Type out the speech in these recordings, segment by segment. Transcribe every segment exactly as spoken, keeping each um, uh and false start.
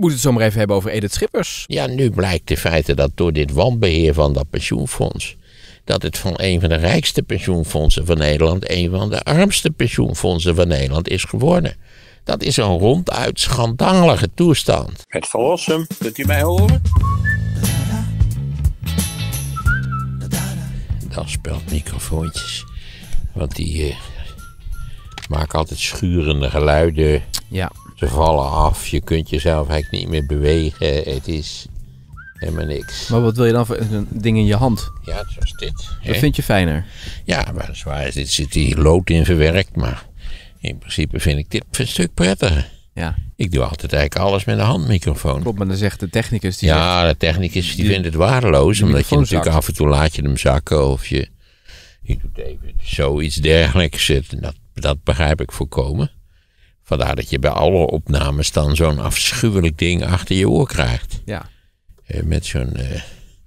moeten het zo maar even hebben over Edith Schippers. Ja, nu blijkt in feite dat door dit wanbeheer van dat pensioenfonds, dat het van een van de rijkste pensioenfondsen van Nederland een van de armste pensioenfondsen van Nederland is geworden. Dat is een ronduit schandalige toestand. Het Verlossum, kunt u mij horen? Dat speelt microfoontjes. Want die uh, maken altijd schurende geluiden. Ja. Ze vallen af. Je kunt jezelf eigenlijk niet meer bewegen. Het is helemaal niks. Maar wat wil je dan voor een ding in je hand? Ja, zoals dit. Dat hè? vind je fijner. Ja, weliswaar is dit zit hier lood in verwerkt. Maar in principe vind ik dit een stuk prettiger. Ja. Ik doe altijd eigenlijk alles met een handmicrofoon. Klopt, maar dan zegt de technicus... Die Ja, zegt, de technicus die, die- vindt het waardeloos. die Omdat je microfoon natuurlijk zakt. af en toe laat je hem zakken. Of je, je doet even zoiets dergelijks. Dat, dat begrijp ik volkomen. Vandaar dat je bij alle opnames dan zo'n afschuwelijk ding achter je oor krijgt. Ja. Eh, met zo'n eh,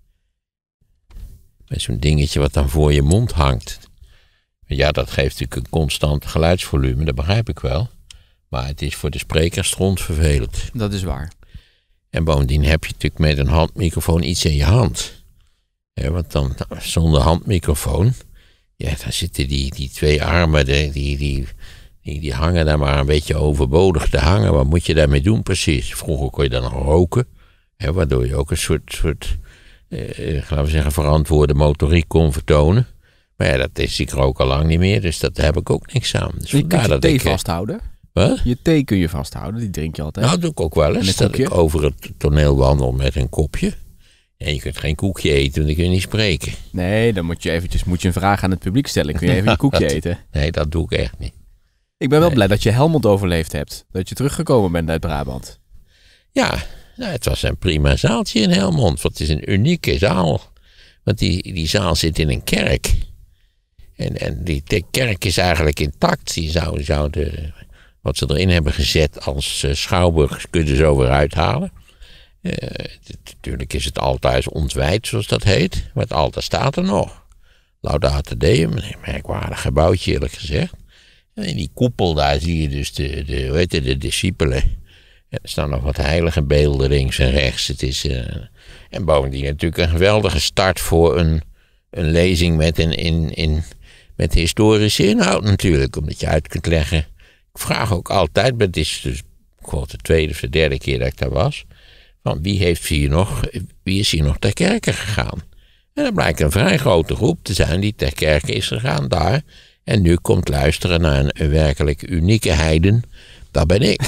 met zo'n dingetje wat dan voor je mond hangt. Ja, dat geeft natuurlijk een constant geluidsvolume. Dat begrijp ik wel. Maar het is voor de spreker strontvervelend. Dat is waar. En bovendien heb je natuurlijk met een handmicrofoon iets in je hand. Ja, want dan zonder handmicrofoon, ja, dan zitten die, die twee armen, die, die, die, die, die hangen daar maar een beetje overbodig te hangen. Wat moet je daarmee doen precies? Vroeger kon je dan nog roken, hè, waardoor je ook een soort, soort eh, laten we zeggen, verantwoorde motoriek kon vertonen. Maar ja, dat is ik rook al lang niet meer, dus dat heb ik ook niks aan. Dus Je kunt je dat thee ik, eh, vasthouden. Wat? Je thee kun je vasthouden, die drink je altijd. Nou, dat doe ik ook wel En eens. een Dat koekje? ik over het toneel wandel met een kopje. En je kunt geen koekje eten, want dan kun je niet spreken. Nee, dan moet je eventjes moet je een vraag aan het publiek stellen. Kun je even je koekje eten? Nee, dat doe ik echt niet. Ik ben wel Nee. blij dat je Helmond overleefd hebt. Dat je teruggekomen bent uit Brabant. Ja, nou, het was een prima zaaltje in Helmond. Want het is een unieke zaal. Want die, die zaal zit in een kerk. En, en die de kerk is eigenlijk intact. Die zou, zou de, wat ze erin hebben gezet als uh, schouwburg kunnen ze over uithalen. Uh, natuurlijk is het altaar ontwijd, zoals dat heet. Maar het altaar staat er nog. Laudate Deum, een merkwaardig gebouwtje eerlijk gezegd. En in die koepel daar zie je dus de, de, hoe heet het, de discipelen. En er staan nog wat heilige beelden links en rechts. Het is, uh, en bovendien natuurlijk een geweldige start voor een, een lezing met, een, in, in, met historische inhoud natuurlijk. Omdat je uit kunt leggen. Ik vraag ook altijd, maar het is dus ik geloof de tweede of de derde keer dat ik daar was. Van wie, heeft hier nog, wie is hier nog ter kerke gegaan? En dan blijkt een vrij grote groep te zijn die ter kerke is gegaan daar. En nu komt luisteren naar een, een werkelijk unieke heiden. Dat ben ik.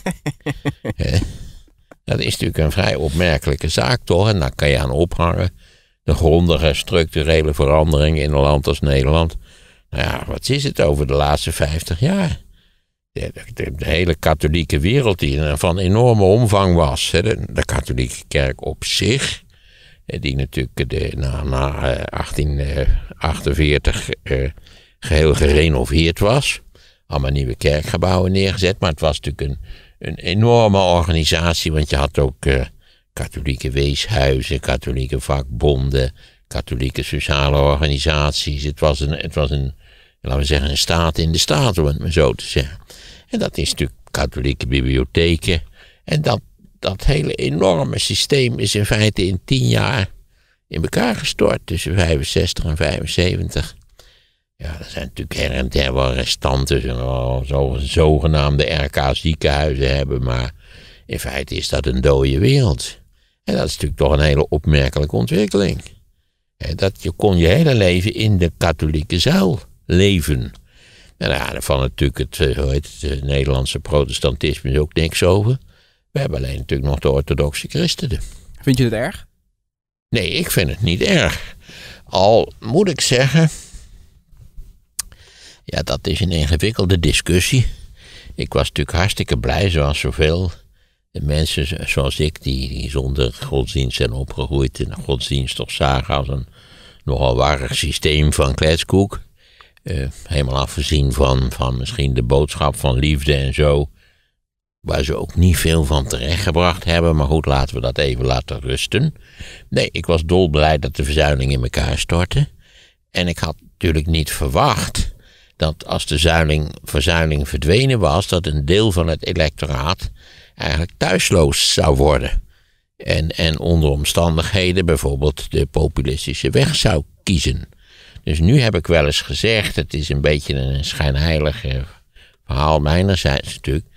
He? Dat is natuurlijk een vrij opmerkelijke zaak toch? En daar kan je aan ophangen. De grondige structurele verandering in een land als Nederland. Nou ja, wat is het over de laatste vijftig jaar? De, de, de hele katholieke wereld die van enorme omvang was. Hè? De, de katholieke kerk op zich. Die natuurlijk de, na, na achttien achtenveertig uh, geheel gerenoveerd was. Allemaal nieuwe kerkgebouwen neergezet. Maar het was natuurlijk een, een enorme organisatie. Want je had ook uh, katholieke weeshuizen, katholieke vakbonden, katholieke sociale organisaties. Het was een, het was een, laten we zeggen, een staat in de staat, om het maar zo te zeggen. En dat is natuurlijk katholieke bibliotheken. En dat, dat hele enorme systeem is in feite in tien jaar in elkaar gestort. Tussen vijfenzestig en vijfenzeventig. Ja, er zijn natuurlijk her en der wel restanten. Zo, zogenaamde R K ziekenhuizen hebben. Maar in feite is dat een dode wereld. En dat is natuurlijk toch een hele opmerkelijke ontwikkeling. Dat je kon je hele leven in de katholieke zuil leven. En ja, daarvan natuurlijk het, hoe heet het, het Nederlandse protestantisme is ook niks over. We hebben alleen natuurlijk nog de orthodoxe christenen. Vind je het erg? Nee, ik vind het niet erg. Al moet ik zeggen, ja, dat is een ingewikkelde discussie. Ik was natuurlijk hartstikke blij, zoals zoveel mensen zoals ik, die, die zonder godsdienst zijn opgegroeid en godsdienst toch zagen als een nogal warrig systeem van kletskoek. Uh, helemaal afgezien van, van misschien de boodschap van liefde en zo, waar ze ook niet veel van terechtgebracht hebben. Maar goed, laten we dat even laten rusten. Nee, ik was dolblij dat de verzuiling in elkaar stortte. En ik had natuurlijk niet verwacht dat als de zuiling, verzuiling verdwenen was, dat een deel van het electoraat eigenlijk thuisloos zou worden. En, en onder omstandigheden bijvoorbeeld de populistische weg zou kiezen. Dus nu heb ik wel eens gezegd, het is een beetje een schijnheilig verhaal mijnerzijds natuurlijk,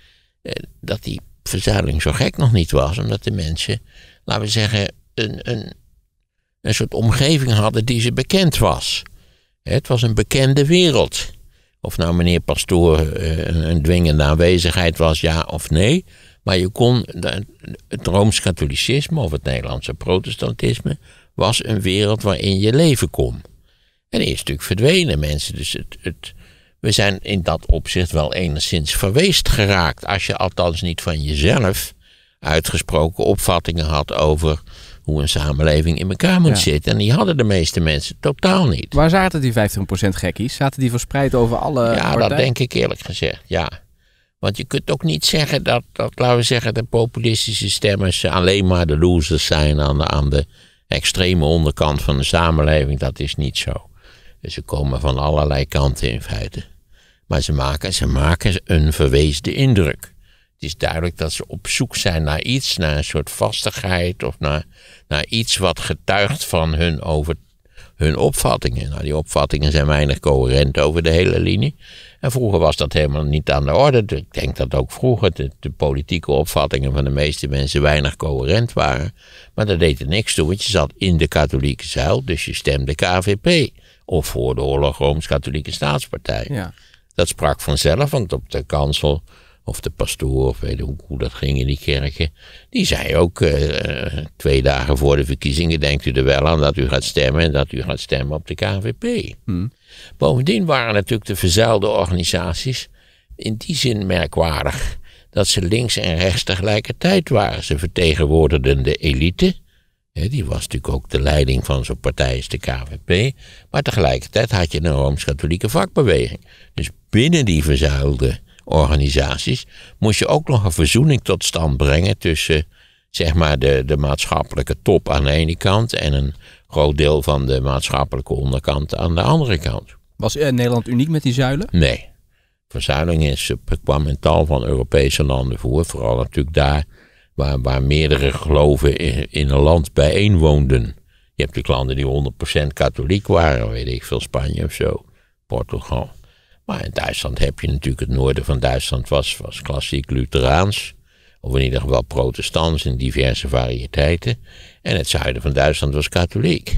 dat die verzuiling zo gek nog niet was. Omdat de mensen, laten we zeggen, een, een, een soort omgeving hadden die ze bekend was. Het was een bekende wereld. Of nou meneer Pastoor een dwingende aanwezigheid was, ja of nee. Maar je kon, het Rooms-Katholicisme of het Nederlandse protestantisme was een wereld waarin je leven kon. En die is natuurlijk verdwenen, mensen. Dus het, het, we zijn in dat opzicht wel enigszins verweest geraakt. Als je althans niet van jezelf uitgesproken opvattingen had over hoe een samenleving in elkaar moet ja. zitten. En die hadden de meeste mensen totaal niet. Waar zaten die vijftig procent gekkies? Zaten die verspreid over alle Ja, partijen? Dat denk ik eerlijk gezegd, ja. Want je kunt ook niet zeggen dat, dat, laten we zeggen, de populistische stemmers alleen maar de losers zijn aan de, aan de extreme onderkant van de samenleving. Dat is niet zo. Dus ze komen van allerlei kanten in feite. Maar ze maken, ze maken een verweesde indruk. Het is duidelijk dat ze op zoek zijn naar iets, naar een soort vastigheid of naar, naar iets wat getuigt van hun, over, hun opvattingen. Nou, die opvattingen zijn weinig coherent over de hele linie. En vroeger was dat helemaal niet aan de orde. Ik denk dat ook vroeger de, de politieke opvattingen van de meeste mensen weinig coherent waren. Maar dat deed er niks toe, want je zat in de katholieke zuil, dus je stemde K V P. Of voor de oorlog Rooms-Katholieke Staatspartij. Ja. Dat sprak vanzelf, want op de kansel of de pastoor, of weet je hoe, hoe dat ging in die kerken, die zei ook uh, twee dagen voor de verkiezingen, denkt u er wel aan dat u gaat stemmen en dat u gaat stemmen op de K V P. Hmm. Bovendien waren natuurlijk de verzuilde organisaties in die zin merkwaardig dat ze links en rechts tegelijkertijd waren. Ze vertegenwoordigden de elite. Die was natuurlijk ook de leiding van zo'n partij als de K V P. Maar tegelijkertijd had je een Rooms-Katholieke vakbeweging. Dus binnen die verzuilde organisaties moest je ook nog een verzoening tot stand brengen tussen zeg maar de, de maatschappelijke top aan de ene kant en een groot deel van de maatschappelijke onderkant aan de andere kant. Was uh, Nederland uniek met die zuilen? Nee. Verzuiling is, kwam in tal van Europese landen voor. Vooral natuurlijk daar waar, waar meerdere geloven in, in een land bijeenwoonden. Je hebt natuurlijk landen die honderd procent katholiek waren. Weet ik veel, Spanje of zo. Portugal. Maar in Duitsland heb je natuurlijk, het noorden van Duitsland was, was klassiek Lutheraans. Of in ieder geval protestants in diverse variëteiten. En het zuiden van Duitsland was katholiek.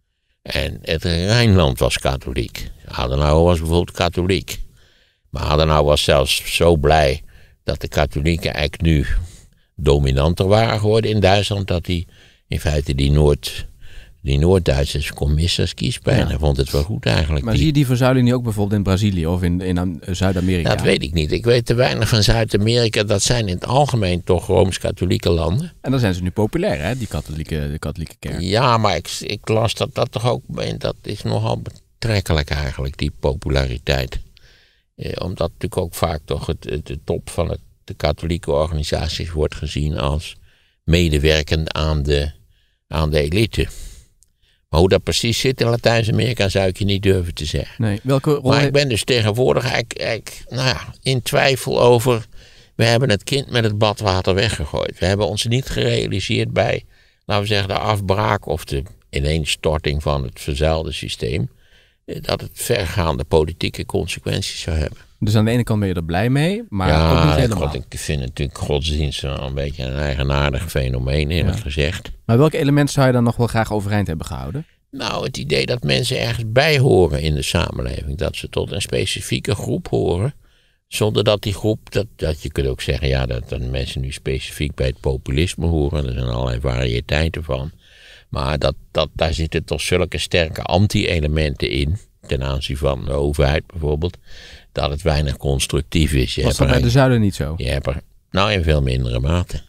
En het Rijnland was katholiek. Adenauer was bijvoorbeeld katholiek. Maar Adenauer was zelfs zo blij dat de katholieken eigenlijk nu dominanter waren geworden in Duitsland, dat hij in feite die Noord... Die Noord-Duitsers kon missen als kiespijn. Hij vond het wel goed eigenlijk. Maar die... zie je die verzuiling niet ook bijvoorbeeld in Brazilië of in, in Zuid-Amerika? Dat weet ik niet. Ik weet te weinig van Zuid-Amerika. Dat zijn in het algemeen toch Rooms-Katholieke landen. En dan zijn ze nu populair, hè, die katholieke, de katholieke kerk. Ja, maar ik, ik las dat dat toch ook... Dat is nogal betrekkelijk eigenlijk, die populariteit. Eh, omdat natuurlijk ook vaak toch het, de top van het, de katholieke organisaties wordt gezien als medewerkend aan de, aan de elite. Maar hoe dat precies zit in Latijns-Amerika zou ik je niet durven te zeggen. Nee, welke rol maar ik ben dus tegenwoordig eigenlijk, eigenlijk nou ja, in twijfel over... We hebben het kind met het badwater weggegooid. We hebben ons niet gerealiseerd bij, laten we zeggen, de afbraak of de ineenstorting van het verzuilde systeem, dat het vergaande politieke consequenties zou hebben. Dus aan de ene kant ben je er blij mee, maar ja, ook niet helemaal. God, ik vind natuurlijk godsdienst wel een beetje een eigenaardig fenomeen, eerlijk ja. gezegd. Maar welke elementen zou je dan nog wel graag overeind hebben gehouden? Nou, het idee dat mensen ergens bij horen in de samenleving. Dat ze tot een specifieke groep horen. Zonder dat die groep, dat, dat je kunt ook zeggen, ja, dat, dat mensen nu specifiek bij het populisme horen. Er zijn allerlei variëteiten van. Maar dat, dat, daar zitten toch zulke sterke anti-elementen in, ten aanzien van de overheid bijvoorbeeld, dat het weinig constructief is. Je Was dat bij de zuiden niet zo? Je hebt er, nou in veel mindere mate.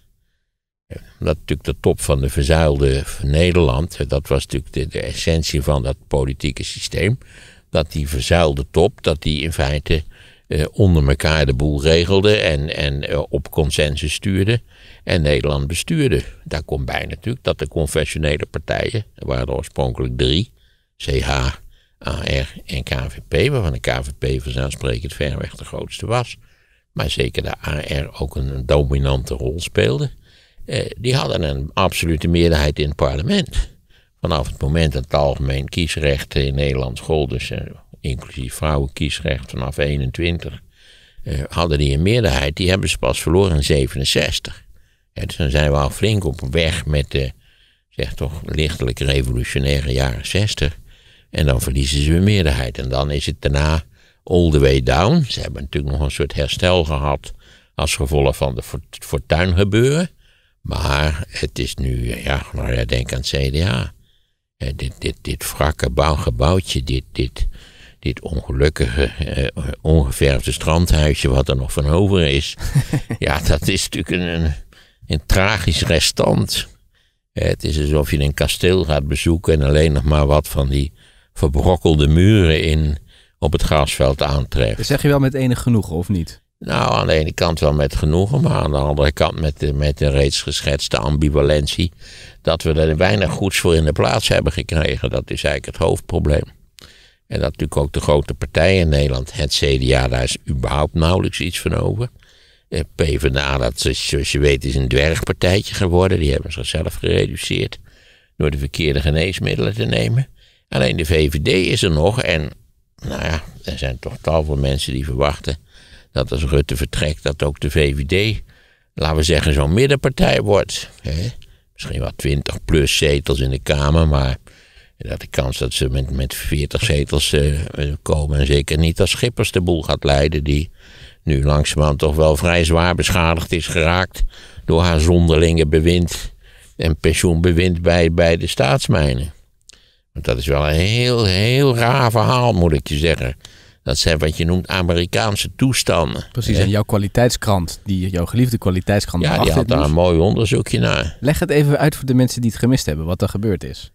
Dat natuurlijk de top van de verzuilde Nederland, dat was natuurlijk de, de essentie van dat politieke systeem. Dat die verzuilde top, dat die in feite uh, onder elkaar de boel regelde en, en uh, op consensus stuurde en Nederland bestuurde. Daar komt bij natuurlijk dat de confessionele partijen, er waren er oorspronkelijk drie, C H, A R en K V P, waarvan de K V P vanzelfsprekend verreweg de grootste was. maar zeker de A R ook een, een dominante rol speelde. Uh, die hadden een absolute meerderheid in het parlement. Vanaf het moment dat het algemeen kiesrecht in Nederland gold, dus uh, inclusief vrouwenkiesrecht vanaf eenentwintig, uh, hadden die een meerderheid. Die hebben ze pas verloren in zevenenzestig. Ja, dus dan zijn we al flink op weg met de, zeg toch, lichtelijk revolutionaire jaren zestig. En dan verliezen ze hun meerderheid. En dan is het daarna all the way down. Ze hebben natuurlijk nog een soort herstel gehad als gevolg van de fortuingebeuren. Maar het is nu, ja, nou ja, denk aan het C D A. Eh, dit, dit, dit wrakke bouwgebouwtje, dit, dit, dit ongelukkige, eh, ongeverfde strandhuisje wat er nog van over is. Ja, dat is natuurlijk een, een, een tragisch restant. Eh, het is alsof je een kasteel gaat bezoeken en alleen nog maar wat van die verbrokkelde muren in, op het grasveld aantreft. Dat zeg je wel met enig genoegen, of niet? Nou, aan de ene kant wel met genoegen, maar aan de andere kant met de, met de reeds geschetste ambivalentie dat we er weinig goeds voor in de plaats hebben gekregen. Dat is eigenlijk het hoofdprobleem. En dat natuurlijk ook de grote partijen in Nederland, het C D A, daar is überhaupt nauwelijks iets van over. De PvdA, dat is, zoals je weet, is een dwergpartijtje geworden. Die hebben zichzelf gereduceerd door de verkeerde geneesmiddelen te nemen. Alleen de V V D is er nog en, nou ja, er zijn toch tal van mensen die verwachten dat als Rutte vertrekt, dat ook de V V D, laten we zeggen, zo'n middenpartij wordt. Hè? Misschien wel twintig plus zetels in de Kamer, maar dat de kans dat ze met, met veertig zetels uh, komen, en zeker niet als Schippers de boel gaat leiden, die nu langzamerhand toch wel vrij zwaar beschadigd is geraakt door haar zonderlinge bewind en pensioenbewind bij, bij de staatsmijnen. Want dat is wel een heel, heel raar verhaal, moet ik je zeggen. Dat zijn wat je noemt Amerikaanse toestanden. Precies, hè? En jouw kwaliteitskrant, die, jouw geliefde kwaliteitskrant. Ja, die had daar een mooi onderzoekje naar. Leg het even uit voor de mensen die het gemist hebben, wat er gebeurd is.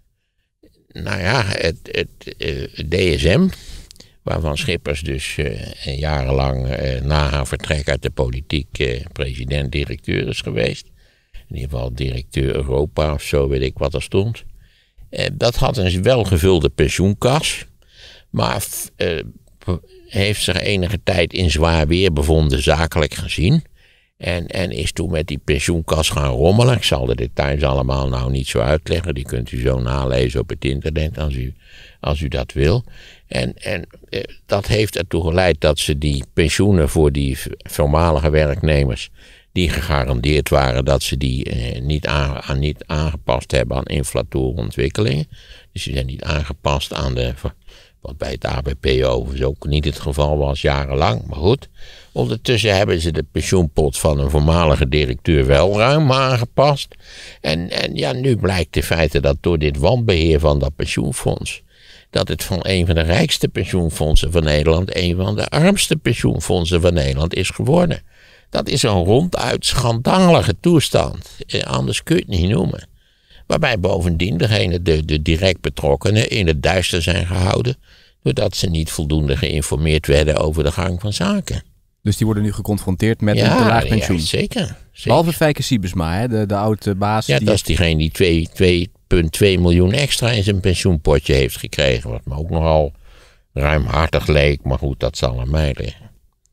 Nou ja, het, het, het D S M, waarvan Schippers dus uh, jarenlang uh, na haar vertrek uit de politiek uh, president-directeur is geweest. In ieder geval directeur Europa of zo, weet ik wat er stond. Uh, dat had een welgevulde pensioenkas, maar uh, heeft zich enige tijd in zwaar weer bevonden, zakelijk gezien. En, en is toen met die pensioenkas gaan rommelen. Ik zal de details allemaal nou niet zo uitleggen. Die kunt u zo nalezen op het internet als u, als u dat wil. En, en eh, dat heeft ertoe geleid dat ze die pensioenen voor die voormalige werknemers, die gegarandeerd waren dat ze die eh, niet, aan, aan, niet aangepast hebben aan inflatoren ontwikkelingen. Dus die zijn niet aangepast aan de, wat bij het A B P overigens ook niet het geval was jarenlang, maar goed. Ondertussen hebben ze de pensioenpot van een voormalige directeur wel ruim aangepast. En, en ja, nu blijkt in feite dat door dit wanbeheer van dat pensioenfonds, dat het van een van de rijkste pensioenfondsen van Nederland een van de armste pensioenfondsen van Nederland is geworden. Dat is een ronduit schandalige toestand. Eh, anders kun je het niet noemen. Waarbij bovendien degene, de, de direct betrokkenen in het duister zijn gehouden, doordat ze niet voldoende geïnformeerd werden over de gang van zaken. Dus die worden nu geconfronteerd met ja, een te laag pensioen. Ja, zeker, zeker. Behalve Fijke Siebesma, hè, de, de oude baas. Ja, die... dat is diegene die twee komma twee miljoen extra in zijn pensioenpotje heeft gekregen. Wat me ook nogal ruimhartig leek, maar goed, dat zal aan mij liggen.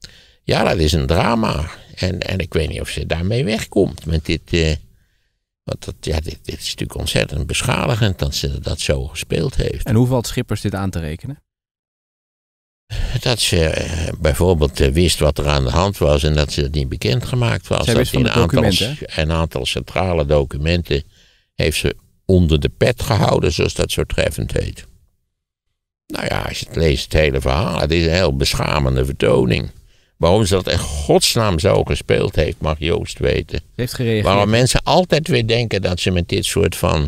Ja, dat is een drama. En, en ik weet niet of ze daarmee wegkomt met dit. Uh, want dat, ja, dit, dit is natuurlijk ontzettend beschadigend dat ze dat zo gespeeld heeft. En hoe valt Schippers dit aan te rekenen? Dat ze uh, bijvoorbeeld uh, wist wat er aan de hand was en dat ze het niet bekendgemaakt was. Zij wist dat van een, de aantal, documenten, een aantal centrale documenten heeft ze onder de pet gehouden, zoals dat zo treffend heet. Nou ja, als je het leest, het hele verhaal, het is een heel beschamende vertoning. Waarom ze dat in godsnaam zo gespeeld heeft, mag Joost weten. Ze heeft gereageerd. Waarom mensen altijd weer denken dat ze met dit soort van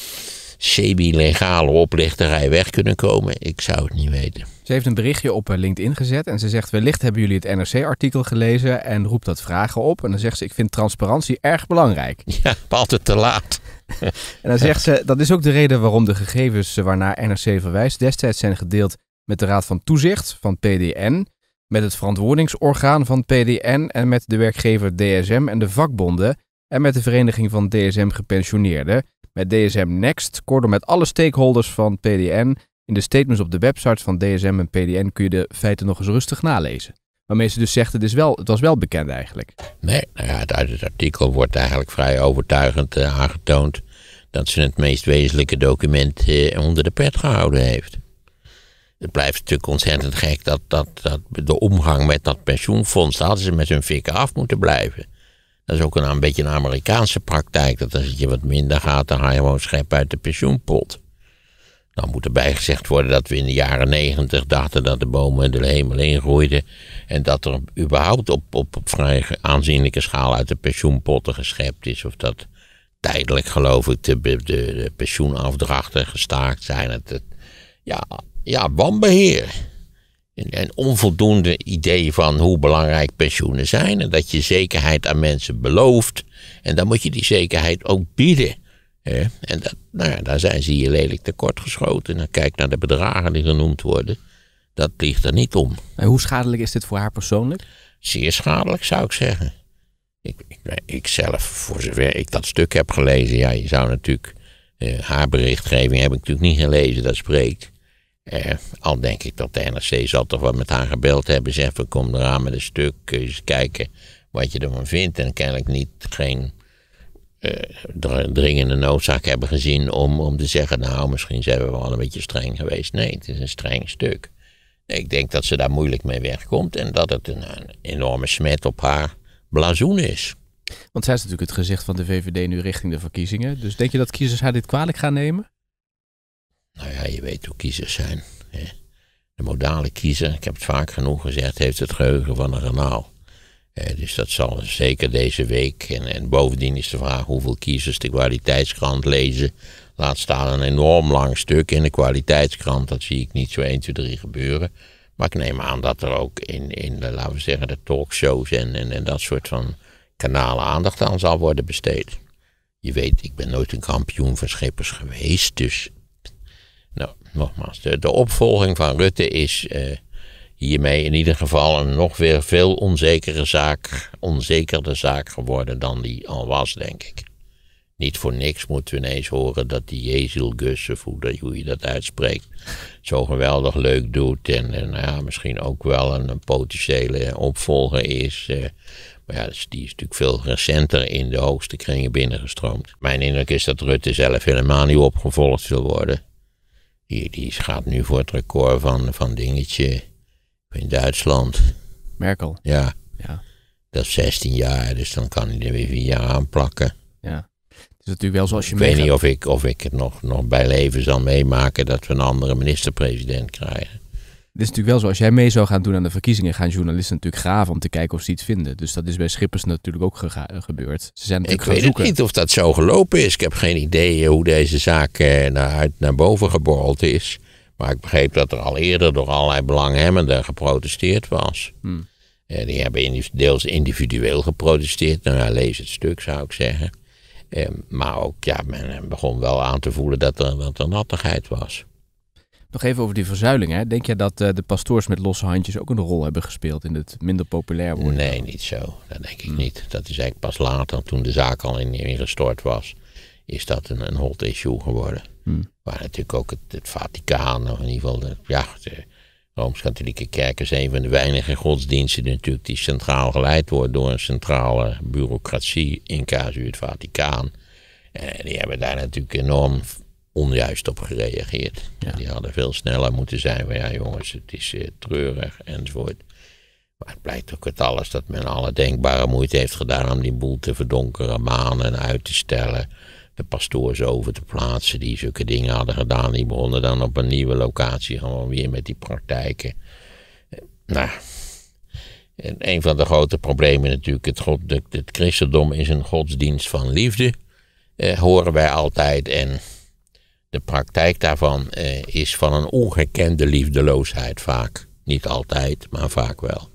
semi-legale oplichterij weg kunnen komen, ik zou het niet weten. Ze heeft een berichtje op LinkedIn gezet en ze zegt, wellicht hebben jullie het N R C-artikel gelezen en roept dat vragen op. En dan zegt ze, ik vind transparantie erg belangrijk. Ja, altijd te laat. En dan zegt ze, dat is ook de reden waarom de gegevens waarnaar N R C verwijst destijds zijn gedeeld met de Raad van Toezicht van P D N, met het verantwoordingsorgaan van P D N en met de werkgever D S M en de vakbonden en met de vereniging van D S M gepensioneerden, met D S M Next, kortom met alle stakeholders van P D N. In de statements op de websites van D S M en P D N kun je de feiten nog eens rustig nalezen. Waarmee ze dus zegt, het, is wel, het was wel bekend eigenlijk. Nee, nou ja, uit het artikel wordt eigenlijk vrij overtuigend uh, aangetoond dat ze het meest wezenlijke document uh, onder de pet gehouden heeft. Het blijft natuurlijk ontzettend gek dat, dat, dat de omgang met dat pensioenfonds, daar hadden ze met hun vikken af moeten blijven. Dat is ook een, een beetje een Amerikaanse praktijk, dat als het je wat minder gaat, dan ga je gewoon scheppen uit de pensioenpot. Dan moet erbij gezegd worden dat we in de jaren negentig dachten dat de bomen de hemel ingroeiden. En dat er überhaupt op, op, op vrij aanzienlijke schaal uit de pensioenpotten geschept is. Of dat tijdelijk, geloof ik, de, de, de pensioenafdrachten gestaakt zijn. Het, het, ja, ja, wanbeheer. En, en onvoldoende idee van hoe belangrijk pensioenen zijn. En dat je zekerheid aan mensen belooft. En dan moet je die zekerheid ook bieden. He, en dat, nou ja, daar zijn ze hier lelijk tekortgeschoten. En kijk naar de bedragen die genoemd worden. Dat ligt er niet om. En hoe schadelijk is dit voor haar persoonlijk? Zeer schadelijk, zou ik zeggen. Ik, ik, ik zelf, voor zover ik dat stuk heb gelezen... ja, je zou natuurlijk... Uh, haar berichtgeving heb ik natuurlijk niet gelezen, dat spreekt. Uh, al denk ik dat de N R C zal toch wat met haar gebeld hebben. Zeg, we komen eraan met een stuk. Kun je eens kijken wat je ervan vindt. En kennelijk niet geen... Uh, dringende noodzaak hebben gezien om, om te zeggen, nou, misschien zijn we wel een beetje streng geweest. Nee, het is een streng stuk. Ik denk dat ze daar moeilijk mee wegkomt en dat het een, een enorme smet op haar blazoen is. Want zij is natuurlijk het gezicht van de V V D nu richting de verkiezingen. Dus denk je dat kiezers haar dit kwalijk gaan nemen? Nou ja, je weet hoe kiezers zijn. Hè? De modale kiezer, ik heb het vaak genoeg gezegd, heeft het geheugen van een garnaal. Eh, dus dat zal zeker deze week. En, en bovendien is de vraag hoeveel kiezers de kwaliteitskrant lezen. Laat staan een enorm lang stuk in de kwaliteitskrant. Dat zie ik niet zo één, twee, drie gebeuren. Maar ik neem aan dat er ook in, in de, laten we zeggen, de talkshows en, en, en dat soort van kanalen aandacht aan zal worden besteed. Je weet, ik ben nooit een kampioen van schippers geweest. Dus, nou, nogmaals, de, de opvolging van Rutte is... Uh, hiermee in ieder geval een nog weer veel onzekere zaak, onzekerder zaak geworden dan die al was, denk ik. Niet voor niks moeten we ineens horen dat die Jezel Gus, of hoe, hoe je dat uitspreekt, zo geweldig leuk doet. En, en nou ja, misschien ook wel een, een potentiële opvolger is. Uh, maar ja, dus die is natuurlijk veel recenter in de hoogste kringen binnengestroomd. Mijn indruk is dat Rutte zelf helemaal niet opgevolgd wil worden. Die, die gaat nu voor het record van, van dingetje... in Duitsland. Merkel. Ja. ja. Dat is zestien jaar, dus dan kan hij er weer vier jaar aan plakken. Ja. Het is natuurlijk wel zoals je Ik weet niet of ik, of ik het nog, nog bij leven zal meemaken dat we een andere minister-president krijgen. Het is natuurlijk wel zo, als jij mee zou gaan doen aan de verkiezingen, gaan journalisten natuurlijk graven om te kijken of ze iets vinden. Dus dat is bij Schippers natuurlijk ook gega- gebeurd. Ze zijn natuurlijk ik weet zoeken. niet of dat zo gelopen is. Ik heb geen idee hoe deze zaak eh, naar, naar boven geborreld is. Maar ik begreep dat er al eerder door allerlei belanghebbenden geprotesteerd was. Hmm. Eh, die hebben deels individueel geprotesteerd. Nou ja, lees het stuk, zou ik zeggen. Eh, maar ook, ja, men begon wel aan te voelen dat er, dat er nattigheid was. Nog even over die verzuiling. Hè? Denk je dat uh, de pastoors met losse handjes ook een rol hebben gespeeld in het minder populair worden? Nee, niet zo. Dat denk ik hmm. niet. Dat is eigenlijk pas later, toen de zaak al in, ingestort was, is dat een, een hot issue geworden. Hmm. Waar natuurlijk ook het, het Vaticaan, of in ieder geval de, ja, de Rooms-Katholieke Kerk is een van de weinige godsdiensten natuurlijk die centraal geleid wordt door een centrale bureaucratie, in casu het Vaticaan. En die hebben daar natuurlijk enorm onjuist op gereageerd. Ja. Die hadden veel sneller moeten zijn van ja jongens, het is uh, treurig enzovoort. Maar het blijkt ook uit alles dat men alle denkbare moeite heeft gedaan om die boel te verdonkeren, maanden uit te stellen. De pastoors over te plaatsen die zulke dingen hadden gedaan. Die begonnen dan op een nieuwe locatie gewoon weer met die praktijken. Nou, en een van de grote problemen natuurlijk, het, god, het, het christendom is een godsdienst van liefde, eh, horen wij altijd. En de praktijk daarvan eh, is van een ongekende liefdeloosheid vaak. Niet altijd, maar vaak wel.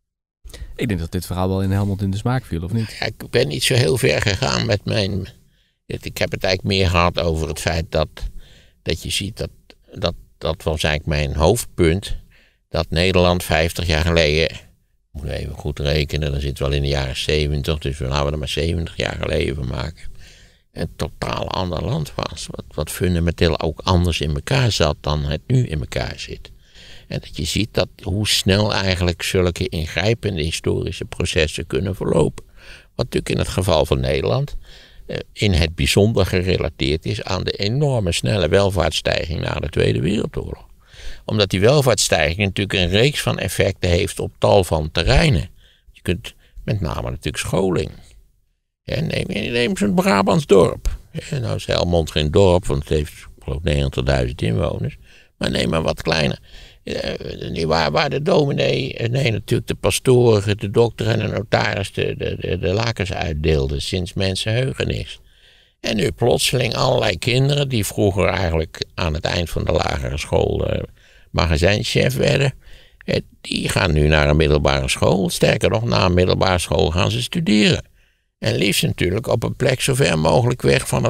Ik denk dat dit verhaal wel in Helmond in de smaak viel, of niet? Ja, ik ben niet zo heel ver gegaan met mijn... Ik heb het eigenlijk meer gehad over het feit dat, dat je ziet dat, dat, dat was eigenlijk mijn hoofdpunt, dat Nederland vijftig jaar geleden, moeten we even goed rekenen, dan zitten we al in de jaren zeventig, dus we laten er maar zeventig jaar geleden van maken, een totaal ander land was, wat, wat fundamenteel ook anders in elkaar zat dan het nu in elkaar zit. En dat je ziet dat hoe snel eigenlijk zulke ingrijpende historische processen kunnen verlopen. Wat natuurlijk in het geval van Nederland in het bijzonder gerelateerd is aan de enorme snelle welvaartsstijging na de Tweede Wereldoorlog. Omdat die welvaartsstijging natuurlijk een reeks van effecten heeft op tal van terreinen. Je kunt met name natuurlijk scholing. Ja, neem, neem zo'n Brabants dorp. Ja, nou is Helmond geen dorp, want het heeft geloof negentigduizend inwoners. Maar neem maar wat kleiner. Ja, waar, waar de dominee, nee natuurlijk de pastoor, de dokter en de notaris de, de, de, de lakens uitdeelden sinds mensenheugenis. En nu plotseling allerlei kinderen die vroeger eigenlijk aan het eind van de lagere school uh, magazijnchef werden. Uh, die gaan nu naar een middelbare school. Sterker nog, na een middelbare school gaan ze studeren. En liefst natuurlijk op een plek zo ver mogelijk weg van het,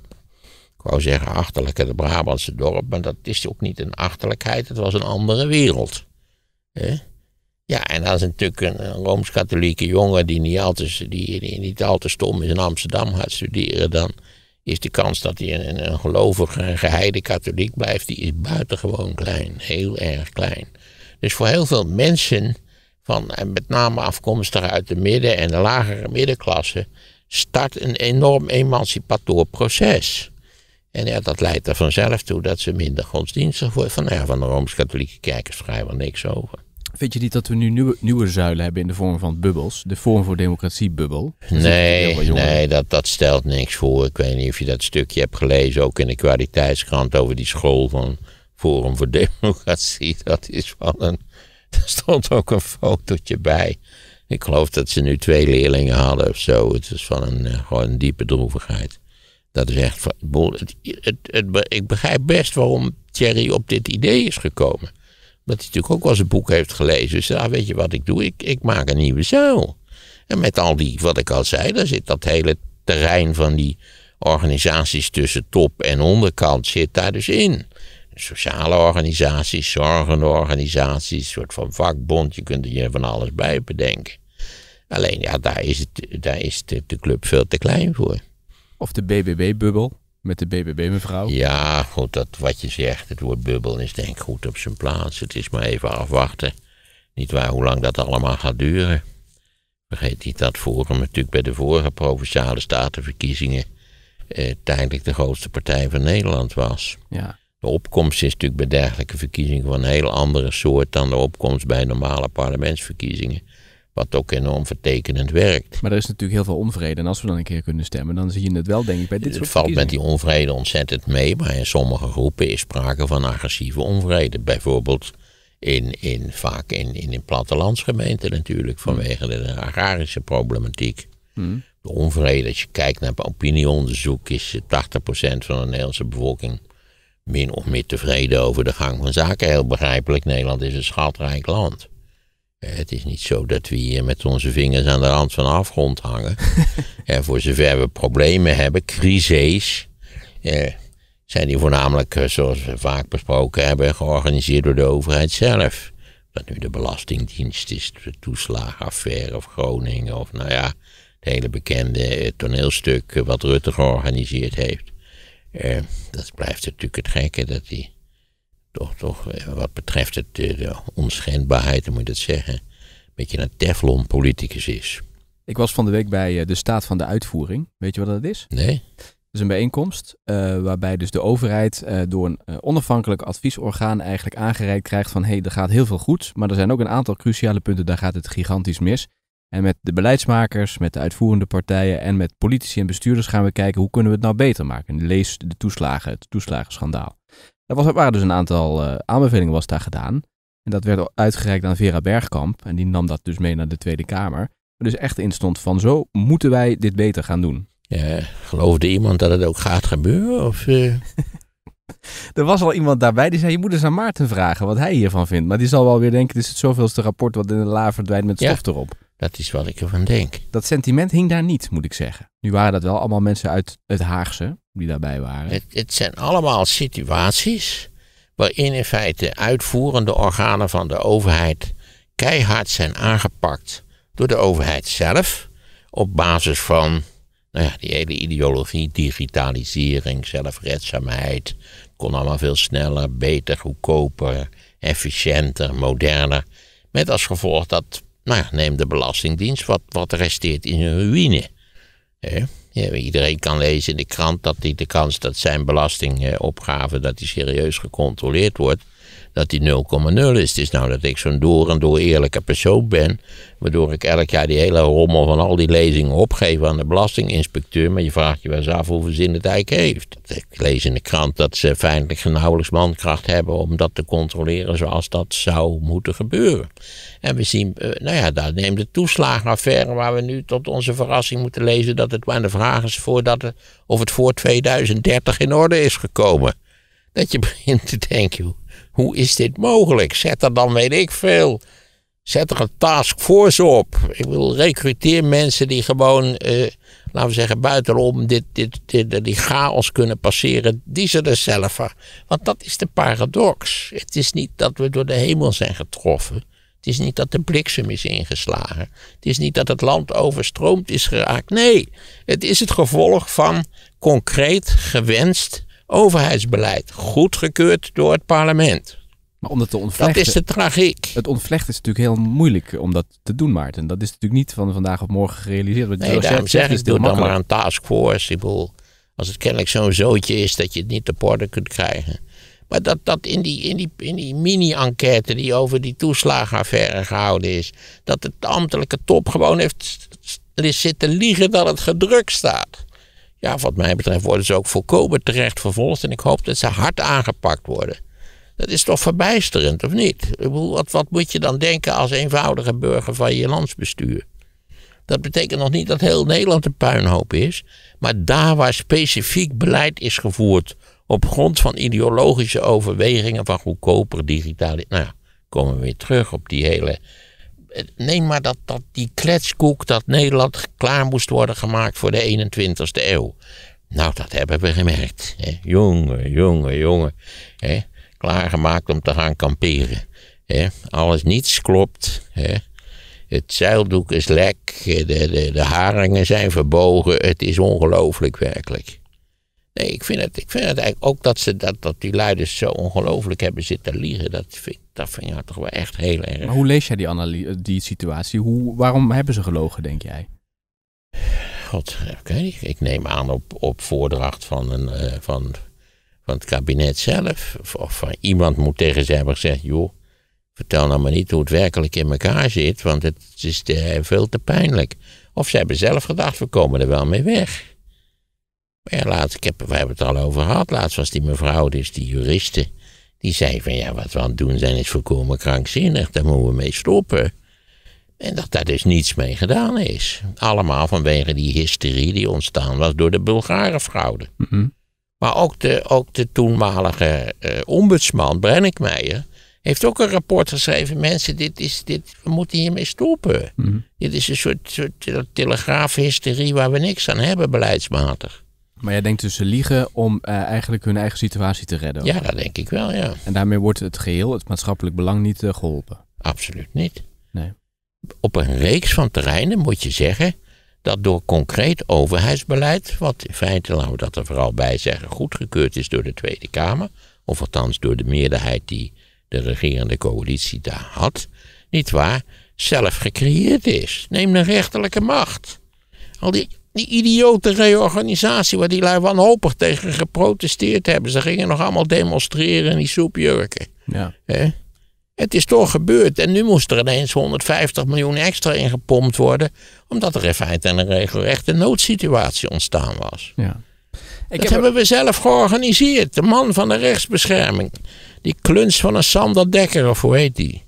ik wou zeggen achterlijke, de Brabantse dorp. Maar dat is ook niet een achterlijkheid, het was een andere wereld. Uh, ja, en dat is natuurlijk een, een Rooms-Katholieke jongen die niet, al te, die, die niet al te stom is in Amsterdam gaat studeren, dan is de kans dat hij een, een gelovige, een geheide katholiek blijft, die is buitengewoon klein. Heel erg klein. Dus voor heel veel mensen, van, en met name afkomstig uit de midden- en de lagere middenklasse, start een enorm emancipator proces. En ja, dat leidt er vanzelf toe dat ze minder godsdienstig worden. Van, ja, van de Rooms-Katholieke kerk is vrijwel niks over. Vind je niet dat we nu nieuwe, nieuwe zuilen hebben in de vorm van bubbels? De Forum voor Democratie bubbel? Nee, nee dat, dat stelt niks voor. Ik weet niet of je dat stukje hebt gelezen, ook in de kwaliteitskrant over die school van Forum voor Democratie. Dat is van een, er stond ook een fotootje bij. Ik geloof dat ze nu twee leerlingen hadden of zo. Het is van een, gewoon een diepe droevigheid. Dat is echt, het, het, het, ik begrijp best waarom Thierry op dit idee is gekomen. Dat hij natuurlijk ook wel zijn boek heeft gelezen. Dus ah, weet je wat ik doe? Ik, ik maak een nieuwe zuil. En met al die, wat ik al zei, daar zit dat hele terrein van die organisaties tussen top en onderkant zit daar dus in. Sociale organisaties, zorgende organisaties, een soort van vakbond. Je kunt er je van alles bij bedenken. Alleen ja, daar is, het, daar is de, de club veel te klein voor. Of de B B B-bubbel. Met de B B B-mevrouw? Ja, goed, dat wat je zegt, het woord bubbel is denk ik goed op zijn plaats. Het is maar even afwachten. Niet waar hoe lang dat allemaal gaat duren. Vergeet niet dat Forum natuurlijk bij de vorige Provinciale Statenverkiezingen eh, tijdelijk de grootste partij van Nederland was. Ja. De opkomst is natuurlijk bij dergelijke verkiezingen van een heel andere soort dan de opkomst bij normale parlementsverkiezingen. Wat ook enorm vertekenend werkt. Maar er is natuurlijk heel veel onvrede. En als we dan een keer kunnen stemmen, dan zie je het wel, denk ik, bij dit soort Het valt met die onvrede ontzettend mee. Maar in sommige groepen is sprake van agressieve onvrede. Bijvoorbeeld in, in, vaak in, in, in plattelandsgemeenten natuurlijk. Vanwege de agrarische problematiek. Hmm. De onvrede, als je kijkt naar opinieonderzoek, is tachtig procent van de Nederlandse bevolking min of meer tevreden over de gang van zaken. Heel begrijpelijk, Nederland is een schatrijk land. Het is niet zo dat we hier met onze vingers aan de rand van de afgrond hangen. En voor zover we problemen hebben, crises, eh, zijn die voornamelijk, zoals we vaak besproken hebben, georganiseerd door de overheid zelf. Dat nu de Belastingdienst is, de toeslagenaffaire of Groningen of nou ja, het hele bekende toneelstuk wat Rutte georganiseerd heeft. Eh, dat blijft natuurlijk het gekke dat die toch, toch wat betreft het, de onschendbaarheid, dan moet je dat zeggen, een beetje een Teflon-politicus is. Ik was van de week bij de Staat van de Uitvoering. Weet je wat dat is? Nee. Dat is een bijeenkomst uh, waarbij dus de overheid uh, door een uh, onafhankelijk adviesorgaan eigenlijk aangereikt krijgt van hé, hey, er gaat heel veel goed, maar er zijn ook een aantal cruciale punten, daar gaat het gigantisch mis. En met de beleidsmakers, met de uitvoerende partijen en met politici en bestuurders gaan we kijken hoe kunnen we het nou beter maken. Lees de toeslagen, het toeslagenschandaal. Er was, waren dus een aantal uh, aanbevelingen was daar gedaan. En dat werd uitgereikt aan Vera Bergkamp. En die nam dat dus mee naar de Tweede Kamer. Er dus echt in stond van zo moeten wij dit beter gaan doen. Ja, geloofde iemand dat het ook gaat gebeuren? Of, uh... er was al iemand daarbij die zei je moet eens aan Maarten vragen wat hij hiervan vindt. Maar die zal wel weer denken dit is het zoveelste rapport wat in de la verdwijnt met stof ja, erop. Dat is wat ik ervan denk. Dat sentiment hing daar niet, moet ik zeggen. Nu waren dat wel allemaal mensen uit het Haagse die daarbij waren. Het, het zijn allemaal situaties waarin in feite uitvoerende organen van de overheid keihard zijn aangepakt door de overheid zelf. Op basis van nou ja, die hele ideologie, digitalisering, zelfredzaamheid. Het kon allemaal veel sneller, beter, goedkoper. efficiënter, moderner. Met als gevolg dat, nou ja, neem de Belastingdienst, wat, wat resteert in een ruïne. He? Ja, iedereen kan lezen in de krant dat die de kans dat zijn belastingopgave, dat die serieus gecontroleerd wordt, dat die nul komma nul is. Het is nou dat ik zo'n door en door eerlijke persoon ben, waardoor ik elk jaar die hele rommel van al die lezingen opgeef aan de belastinginspecteur, maar je vraagt je wel eens af hoeveel zin het eigenlijk heeft. Ik lees in de krant dat ze feitelijk nauwelijks mankracht hebben om dat te controleren zoals dat zou moeten gebeuren. En we zien, nou ja, daar neemt de toeslagenaffaire, waar we nu tot onze verrassing moeten lezen dat het, maar de vraag is voordat het, of het voor tweeduizend dertig in orde is gekomen. Dat je begint te denken, hoe is dit mogelijk? Zet er dan, weet ik veel, zet er een taskforce op. Ik wil recruteer mensen die gewoon, eh, laten we zeggen, buitenom dit, dit, dit, die chaos kunnen passeren, die ze er zelf voor. Want dat is de paradox. Het is niet dat we door de hemel zijn getroffen. Het is niet dat de bliksem is ingeslagen. Het is niet dat het land overstroomd is geraakt. Nee, het is het gevolg van concreet gewenst overheidsbeleid, goedgekeurd door het parlement. Maar om dat te ontvlechten, dat is de tragiek. Het ontvlechten is natuurlijk heel moeilijk om dat te doen, Maarten. Dat is natuurlijk niet van vandaag op morgen gerealiseerd. Wat nee, daarom zeg ik, doe dan maar een taskforce. Ik bedoel, als het kennelijk zo'n zootje is dat je het niet op orde kunt krijgen. Maar dat, dat in die, in die, in die mini-enquête die over die toeslagenaffaire gehouden is, dat de ambtelijke top gewoon heeft zitten liegen dat het gedrukt staat. Ja, wat mij betreft worden ze ook volkomen terecht vervolgd en ik hoop dat ze hard aangepakt worden. Dat is toch verbijsterend, of niet? Ik bedoel, wat, wat moet je dan denken als eenvoudige burger van je landsbestuur? Dat betekent nog niet dat heel Nederland een puinhoop is, maar daar waar specifiek beleid is gevoerd op grond van ideologische overwegingen van goedkoper digitale. Nou ja, komen we weer terug op die hele. Neem maar dat, dat die kletskoek dat Nederland klaar moest worden gemaakt voor de eenentwintigste eeuw. Nou, dat hebben we gemerkt. Hè. Jongen, jongen, jongen. Hè. Klaargemaakt om te gaan kamperen. Hè. Alles niets klopt. Hè. Het zeildoek is lek. De, de, de haringen zijn verbogen. Het is ongelooflijk werkelijk. Nee, ik vind het, ik vind het eigenlijk ook dat, ze, dat, dat die luiders zo ongelooflijk hebben zitten liegen. Dat vind, dat vind ik toch wel echt heel erg. Maar hoe lees jij die, analy- die situatie? Hoe, waarom hebben ze gelogen, denk jij? God, oké. Okay. Ik neem aan op, op voordracht van, een, uh, van, van het kabinet zelf. Of, of van iemand moet tegen ze hebben gezegd, joh, vertel nou maar niet hoe het werkelijk in elkaar zit, want het is te, veel te pijnlijk. Of ze hebben zelf gedacht, we komen er wel mee weg. Maar ja, laatst, ik heb, we hebben het er al over gehad. Laatst was die mevrouw, dus die juriste, die zei van ja, wat we aan het doen zijn is volkomen krankzinnig. Daar moeten we mee stoppen. En dat daar dus niets mee gedaan is. Allemaal vanwege die hysterie die ontstaan was door de Bulgarenfraude. Mm-hmm. Maar ook de, ook de toenmalige uh, ombudsman, Brenninkmeijer, heeft ook een rapport geschreven. Mensen, dit is, dit, we moeten hiermee stoppen. Mm-hmm. Dit is een soort, soort telegraafhysterie waar we niks aan hebben beleidsmatig. Maar jij denkt dus ze liegen om uh, eigenlijk hun eigen situatie te redden? Ja, dat denk ik wel, ja. En daarmee wordt het geheel, het maatschappelijk belang, niet uh, geholpen? Absoluut niet. Nee. Op een reeks van terreinen moet je zeggen dat door concreet overheidsbeleid, wat in feite, laten we dat er vooral bij zeggen, goedgekeurd is door de Tweede Kamer, of althans door de meerderheid die de regerende coalitie daar had, niet waar, zelf gecreëerd is. Neem de rechterlijke macht. Al die, die idiote reorganisatie waar die lui wanhopig tegen geprotesteerd hebben. Ze gingen nog allemaal demonstreren in die soepjurken. Ja. He? Het is toch gebeurd. En nu moest er ineens honderdvijftig miljoen extra ingepompt worden, omdat er in feite een regelrechte noodsituatie ontstaan was. Ja. Ik dat heb... hebben we zelf georganiseerd. De man van de rechtsbescherming. Die kluns van een Sander Dekker, of hoe heet die?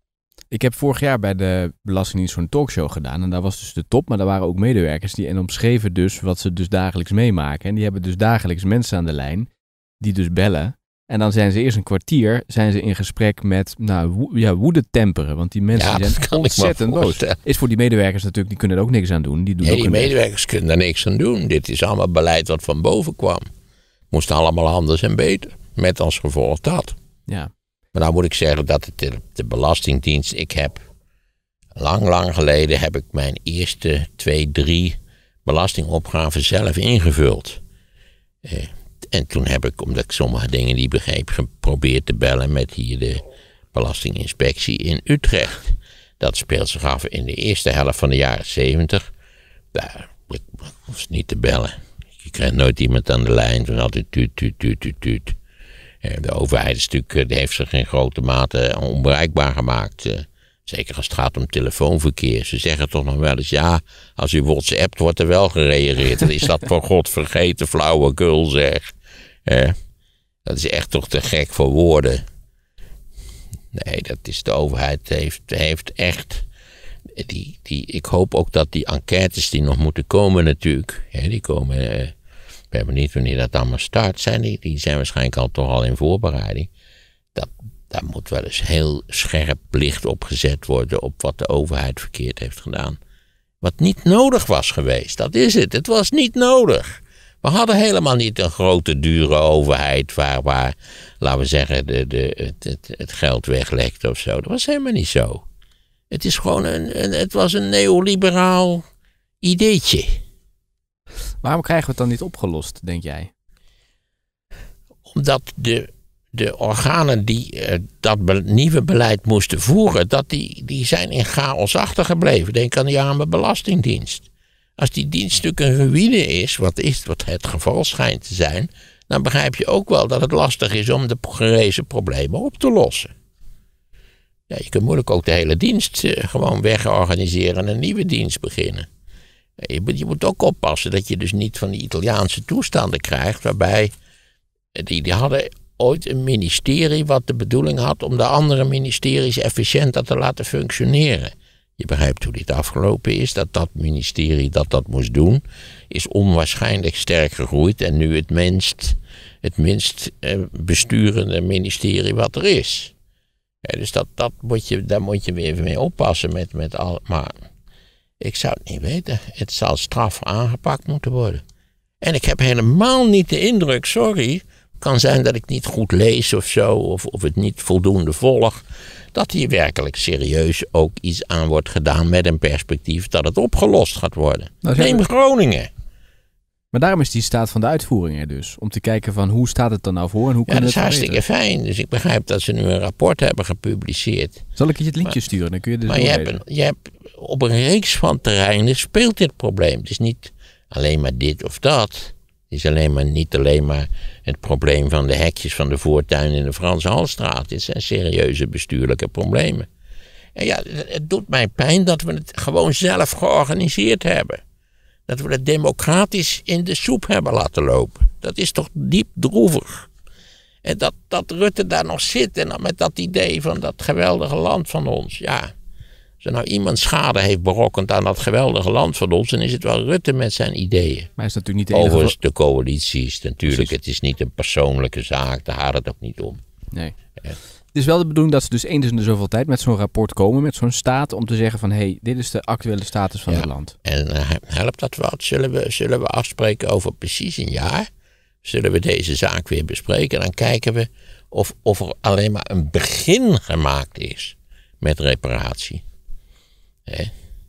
Ik heb vorig jaar bij de Belastingdienst zo'n talkshow gedaan. En daar was dus de top, maar daar waren ook medewerkers die en omschreven dus wat ze dus dagelijks meemaken. En die hebben dus dagelijks mensen aan de lijn die dus bellen. En dan zijn ze eerst een kwartier zijn ze in gesprek met nou, wo- ja, woede temperen. Want die mensen ja, zijn ontzettend boos. Is voor die medewerkers natuurlijk, die kunnen er ook niks aan doen. Die, doen nee, ook die medewerkers weg. kunnen er niks aan doen. Dit is allemaal beleid wat van boven kwam. Moest allemaal anders en beter. Met als gevolg dat. Ja. Maar nou moet ik zeggen dat het de, de Belastingdienst, ik heb lang, lang geleden heb ik mijn eerste twee, drie belastingopgaven zelf ingevuld. Eh, en toen heb ik, omdat ik sommige dingen niet begreep, geprobeerd te bellen met hier de Belastinginspectie in Utrecht. Dat speelt zich af in de eerste helft van de jaren zeventig. Daar was niet te bellen. Je krijgt nooit iemand aan de lijn. Het was altijd tuut, tuut, tuut, tuut, tuut. De overheid is natuurlijk, die heeft zich in grote mate onbereikbaar gemaakt. Zeker als het gaat om telefoonverkeer. Ze zeggen toch nog wel eens, ja, als u WhatsAppt wordt er wel gereageerd. Dan is dat voor God vergeten flauwekul, zeg. Eh, dat is echt toch te gek voor woorden. Nee, dat is de overheid heeft, heeft echt... Die, die, ik hoop ook dat die enquêtes die nog moeten komen natuurlijk. Hè, die komen... Eh, we hebben niet wanneer dat allemaal start. Zijn die, die zijn waarschijnlijk al toch al in voorbereiding. Dat, daar moet wel eens heel scherp licht op gezet worden op wat de overheid verkeerd heeft gedaan. Wat niet nodig was geweest, dat is het. Het was niet nodig. We hadden helemaal niet een grote, dure overheid waar, waar laten we zeggen, de, de, het, het, het geld weglekte of zo. Dat was helemaal niet zo. Het is gewoon een, een, het was een neoliberaal ideetje. Waarom krijgen we het dan niet opgelost, denk jij? Omdat de, de organen die uh, dat be- nieuwe beleid moesten voeren, dat die, die zijn in chaos achtergebleven. Denk aan de arme Belastingdienst. Als die dienst natuurlijk een ruïne is, wat, is, wat het geval schijnt te zijn, dan begrijp je ook wel dat het lastig is om de gerezen problemen op te lossen. Ja, je kunt moeilijk ook de hele dienst uh, gewoon wegorganiseren en een nieuwe dienst beginnen. Je moet, je moet ook oppassen dat je dus niet van die Italiaanse toestanden krijgt, waarbij die, die hadden ooit een ministerie wat de bedoeling had om de andere ministeries efficiënter te laten functioneren. Je begrijpt hoe dit afgelopen is, dat dat ministerie dat dat moest doen, is onwaarschijnlijk sterk gegroeid en nu het minst, het minst eh, besturende ministerie wat er is. Ja, dus dat, dat moet je, daar moet je weer even mee oppassen met, met al, maar ik zou het niet weten. Het zal straf aangepakt moeten worden. En ik heb helemaal niet de indruk, sorry, het kan zijn dat ik niet goed lees of zo, of, of het niet voldoende volg, dat hier werkelijk serieus ook iets aan wordt gedaan met een perspectief dat het opgelost gaat worden. Nou, Neem Groningen. Maar daarom is die staat van de uitvoering er dus. Om te kijken van hoe staat het dan nou voor en hoe ja, kunnen we het het hartstikke fijn. Dus ik begrijp dat ze nu een rapport hebben gepubliceerd. Zal ik je het linkje maar, sturen? Dan kun je dus maar je hebt, een, je hebt op een reeks van terreinen speelt dit probleem. Het is niet alleen maar dit of dat. Het is alleen maar, niet alleen maar het probleem van de hekjes van de voortuin in de Franse Halstraat. Dit zijn serieuze bestuurlijke problemen. En ja, het doet mij pijn dat we het gewoon zelf georganiseerd hebben. Dat we het democratisch in de soep hebben laten lopen. Dat is toch diep droevig. En dat, dat Rutte daar nog zit en dan met dat idee van dat geweldige land van ons. Ja, als er nou iemand schade heeft berokkend aan dat geweldige land van ons, dan is het wel Rutte met zijn ideeën. Maar is natuurlijk niet de enige... Overigens de coalities, natuurlijk. Precies. Het is niet een persoonlijke zaak, daar gaat het ook niet om. Nee. Ja. Het is wel de bedoeling dat ze dus eens in de zoveel tijd met zo'n rapport komen, met zo'n staat, om te zeggen van, hé, hey, dit is de actuele status van ja, het land. En uh, helpt dat wat? Zullen we, zullen we afspreken over precies een jaar? Zullen we deze zaak weer bespreken? Dan kijken we of, of er alleen maar een begin gemaakt is met reparatie. Hè?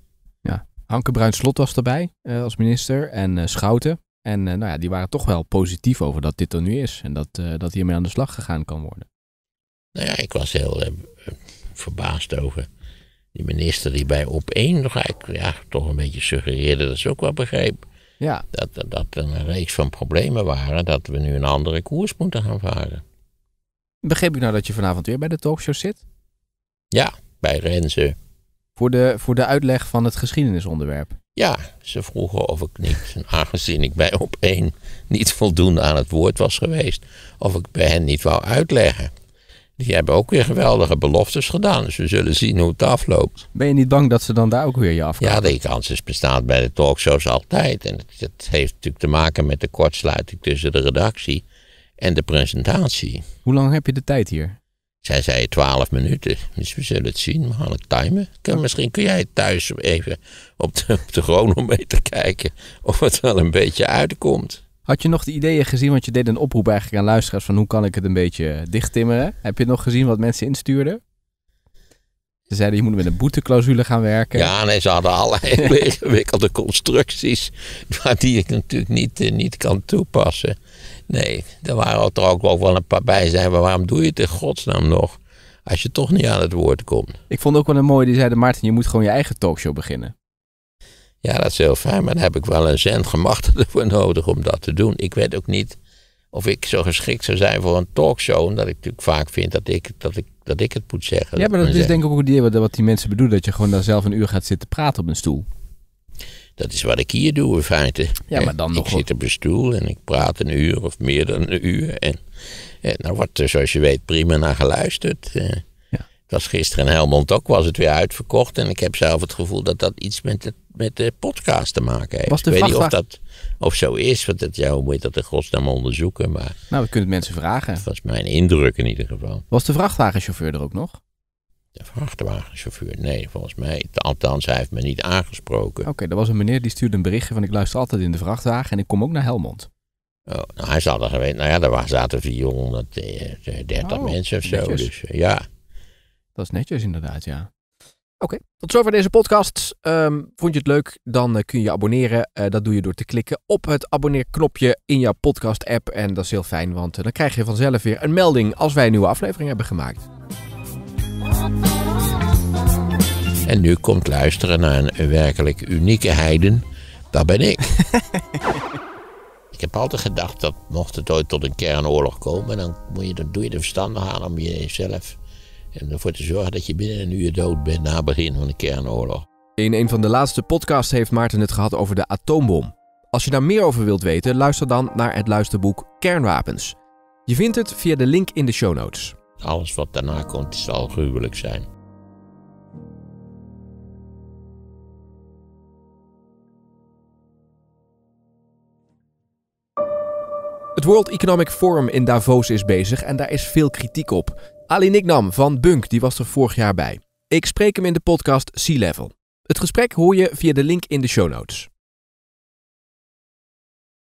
Ja, Hanke Bruins-Slot was erbij uh, als minister en uh, Schouten. En uh, nou ja, die waren toch wel positief over dat dit er nu is en dat, uh, dat hiermee aan de slag gegaan kan worden. Nou ja, ik was heel uh, verbaasd over die minister die bij Op één nog eigenlijk ja, toch een beetje suggereerde, dat is ook wel begreep. Ja. Dat, dat, dat er een reeks van problemen waren, dat we nu een andere koers moeten gaan varen. Begreep ik nou dat je vanavond weer bij de talkshow zit? Ja, bij Renze. Voor de, voor de uitleg van het geschiedenisonderwerp? Ja, ze vroegen of ik niet, aangezien ik bij Op één niet voldoende aan het woord was geweest, of ik bij hen niet wou uitleggen. Die hebben ook weer geweldige beloftes gedaan. Dus we zullen zien hoe het afloopt. Ben je niet bang dat ze dan daar ook weer je afkomen? Ja, die kans is bestaat bij de talkshows altijd. En het, het heeft natuurlijk te maken met de kortsluiting tussen de redactie en de presentatie. Hoe lang heb je de tijd hier? Zij zei twaalf minuten. Dus we zullen het zien. We gaan het timen. Kun, misschien kun jij thuis even op de, op de chronometer kijken of het wel een beetje uitkomt. Had je nog de ideeën gezien, want je deed een oproep eigenlijk aan luisteraars van hoe kan ik het een beetje dichttimmeren. Heb je nog gezien wat mensen instuurden? Ze zeiden je moet met een boeteclausule gaan werken. Ja, nee, ze hadden allerlei hele ingewikkelde constructies, maar die ik natuurlijk niet, uh, niet kan toepassen. Nee, er waren er ook wel een paar bij, zeiden waarom doe je het in godsnaam nog? Als je toch niet aan het woord komt. Ik vond ook wel een mooie, die zeiden, Maarten, je moet gewoon je eigen talkshow beginnen. Ja, dat is heel fijn, maar dan heb ik wel een zendgemachtigde voor nodig om dat te doen. Ik weet ook niet of ik zo geschikt zou zijn voor een talkshow, omdat ik natuurlijk vaak vind dat ik, dat ik, dat ik het moet zeggen. Ja, maar dat is zeggen. denk ik ook het idee wat, wat die mensen bedoelen, dat je gewoon daar zelf een uur gaat zitten praten op een stoel. Dat is wat ik hier doe in feite. Ja, maar dan ik nog zit op een stoel en ik praat een uur of meer dan een uur. En, en daar wordt er, zoals je weet, prima naar geluisterd. Ja. Het was gisteren in Helmond ook, was het weer uitverkocht. En ik heb zelf het gevoel dat dat iets met de, met de podcast te maken heeft. Was de ik weet niet of vrachtwagen... dat of zo is, want dat, ja, hoe moet je dat in godsnaam onderzoeken. Maar nou, we kunnen het mensen vragen. Dat was mijn indruk in ieder geval. Was de vrachtwagenchauffeur er ook nog? De vrachtwagenchauffeur, nee, volgens mij. Althans, hij heeft me niet aangesproken. Oké, okay, er was een meneer die stuurde een berichtje van ik luister altijd in de vrachtwagen en ik kom ook naar Helmond. Oh, nou, hij zal er geweten. Nou ja, er zaten vierhonderddertig oh, mensen of zo. Netjes. Dus ja. Dat is netjes inderdaad, ja. Oké, okay, tot zover deze podcast. Um, vond je het leuk? Dan uh, kun je je abonneren. Uh, dat doe je door te klikken op het abonneerknopje in jouw podcast-app. En dat is heel fijn, want uh, dan krijg je vanzelf weer een melding als wij een nieuwe aflevering hebben gemaakt. En nu komt luisteren naar een, een werkelijk unieke heiden. Dat ben ik. Ik heb altijd gedacht dat mocht het ooit tot een kernoorlog komen, dan, moet je, dan doe je er verstandig aan om jezelf en ervoor te zorgen dat je binnen een uur dood bent na het begin van de kernoorlog. In een van de laatste podcasts heeft Maarten het gehad over de atoombom. Als je daar meer over wilt weten, luister dan naar het luisterboek Kernwapens. Je vindt het via de link in de show notes. Alles wat daarna komt zal gruwelijk zijn. Het World Economic Forum in Davos is bezig en daar is veel kritiek op. Ali Nicknam van Bunk, die was er vorig jaar bij. Ik spreek hem in de podcast Sea Level. Het gesprek hoor je via de link in de show notes.